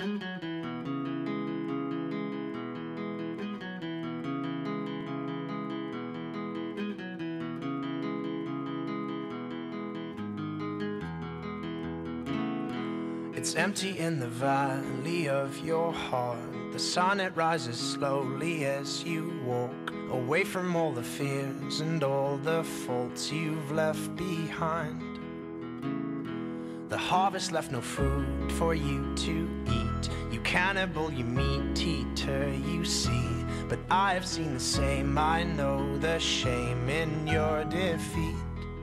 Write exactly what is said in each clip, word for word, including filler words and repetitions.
It's empty in the valley of your heart. The sun, it rises slowly as you walk away from all the fears and all the faults you've left behind. The harvest left no food for you to eat. You cannibal, you meat eater, you see. But I have seen the same, I know the shame in your defeat.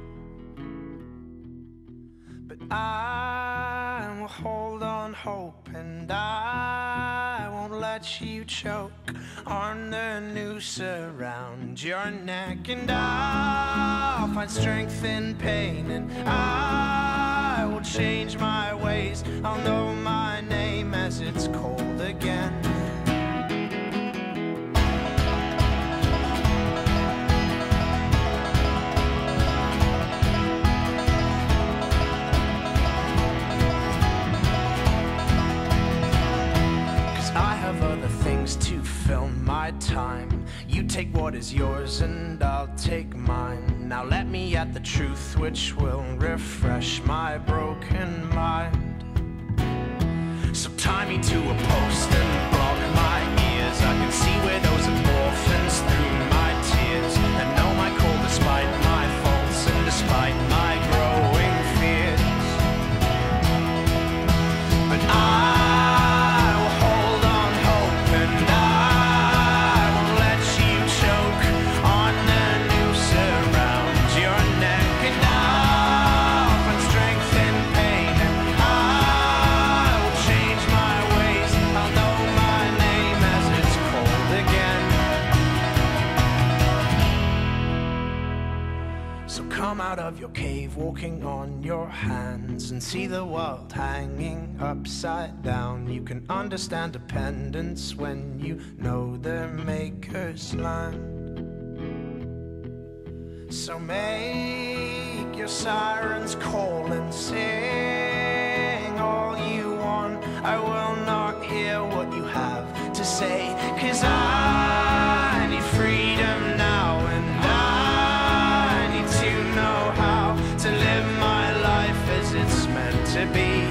But I will hold on hope, and I won't let you choke on the noose around your neck. And I'll find strength in pain, and I will change my ways. I'll know my name as it's cold again. To fill my time, you take what is yours and I'll take mine. Now let me at the truth which will refresh my broken mind. So tie me to a post and block my ears. I can see widows and orphans through my tears, and know my call despite my faults and despite my growing fears. But I out of your cave, walking on your hands, and see the world hanging upside down. You can understand dependence when you know their maker's land. So make your sirens call and sing all you want. I will not hear what you have to say, 'cause I need freedom now, and to live my life as it's meant to be.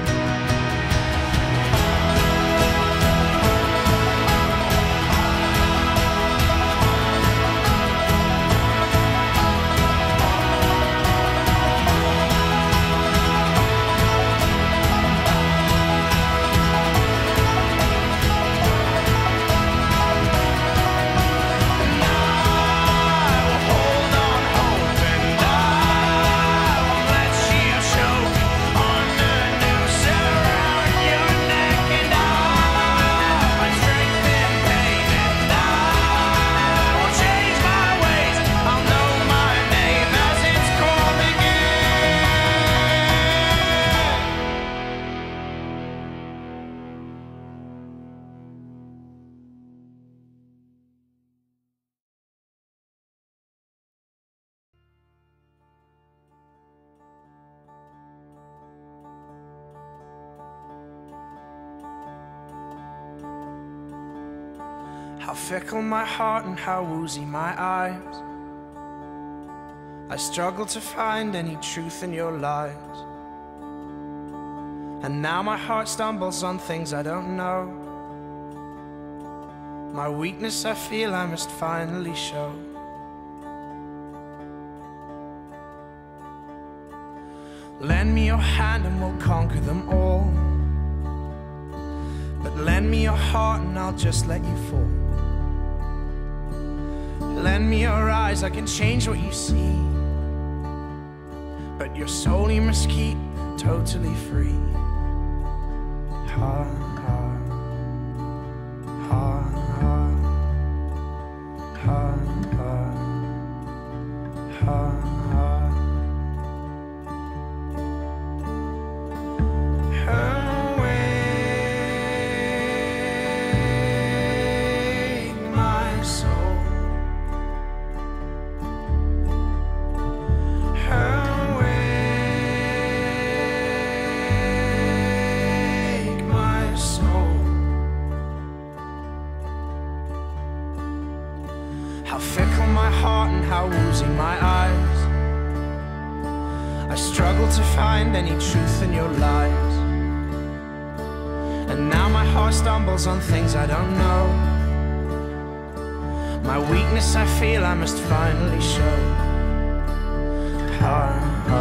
How fickle my heart and how woozy my eyes. I struggle to find any truth in your lies. And now my heart stumbles on things I don't know. My weakness I feel I must finally show. Lend me your hand and we'll conquer them all. But lend me your heart and I'll just let you fall. Lend me your eyes, I can change what you see. But your soul you must keep totally free. Ha, ha, ha, ha, ha, ha, ha. My how fickle my heart and how woozy my eyes. I struggle to find any truth in your lies, and now my heart stumbles on things I don't know. My weakness I feel I must finally show. Ha, ha,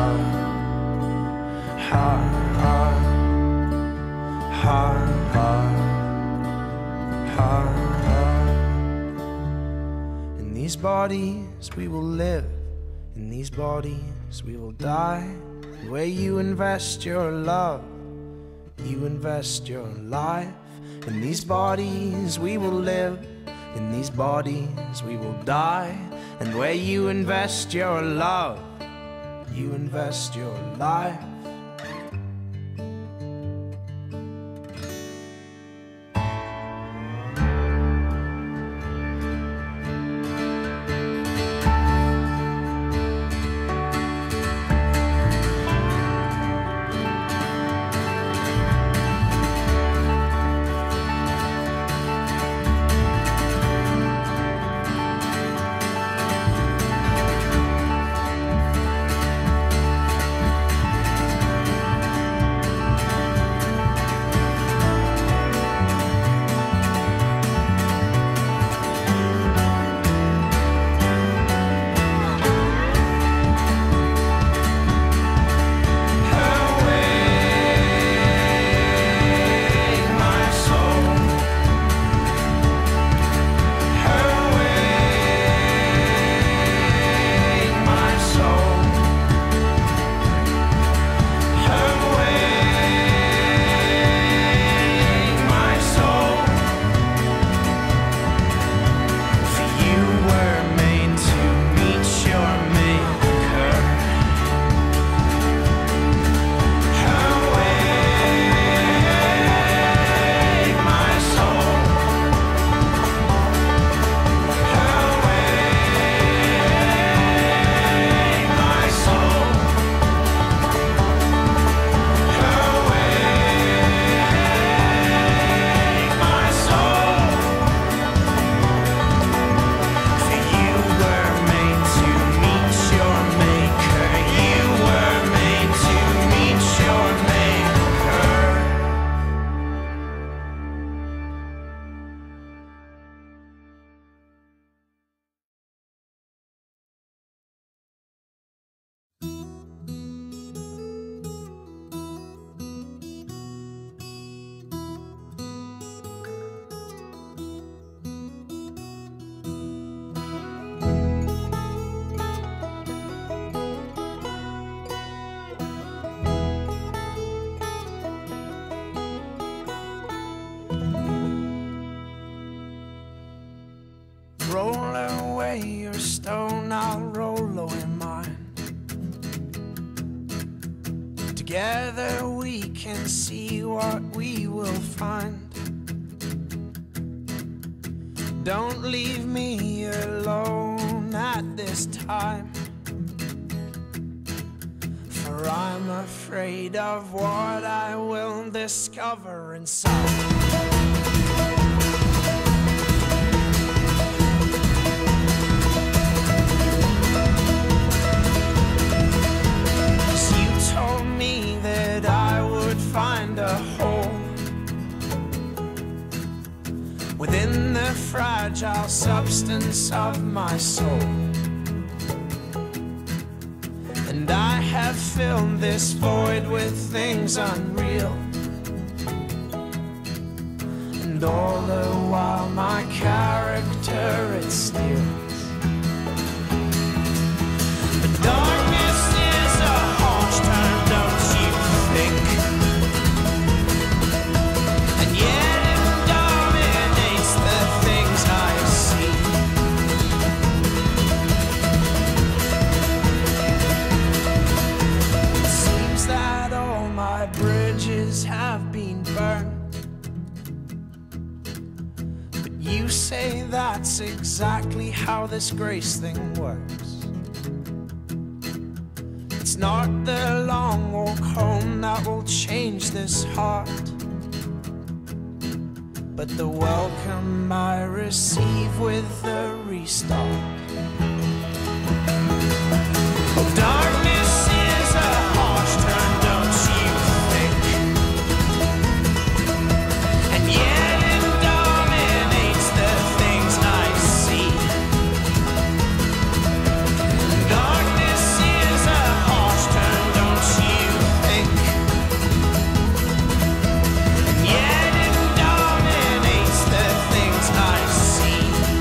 ha, ha, ha, ha, ha, ha. In these bodies we will live, in these bodies we will die. Where you invest your love, you invest your life. In these bodies we will live, in these bodies we will die. And where you invest your love, you invest your life. Roll away your stone, I'll roll away mine. Together we can see what we will find. Don't leave me alone at this time, for I'm afraid of what I will discover inside. Find a hole within the fragile substance of my soul, and I have filled this void with things unreal, and all the while my character it steals. The darkness is a haunch turn, don't you think? Have been burned, but you say that's exactly how this grace thing works. It's not the long walk home that will change this heart, but the welcome I receive with the restart. Oh, darkness is a harsh term, don't you think? And yet it dominates the things I see. Darkness is a harsh term, don't you think? And yet it dominates the things I see.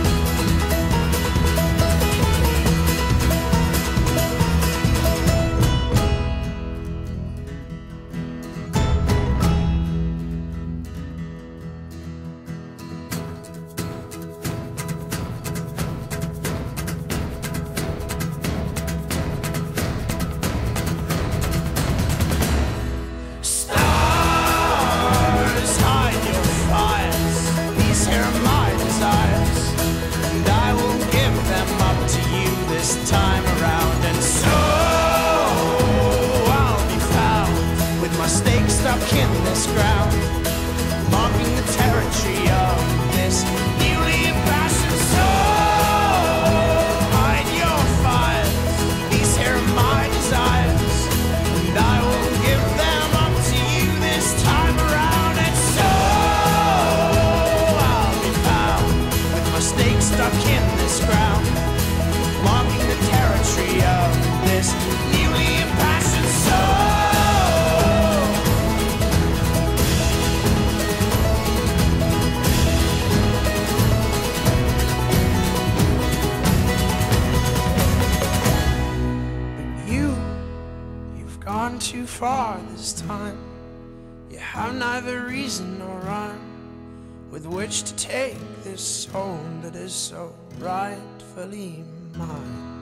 Stars, hide your fires. These here are my desires, and I will give them up to you this time around. And so I'll be found with my stake stuck in this ground, marking the territory of this newly impassioned soul. Hide your fires. These here are my desires, and I will give them up to you this time around. And so I'll be found with my stake stuck in this ground, marking the territory of this newly impassioned soul. But you, you've gone too far this time. You have neither reason nor rhyme with which to take this soul that is so rightfully mine.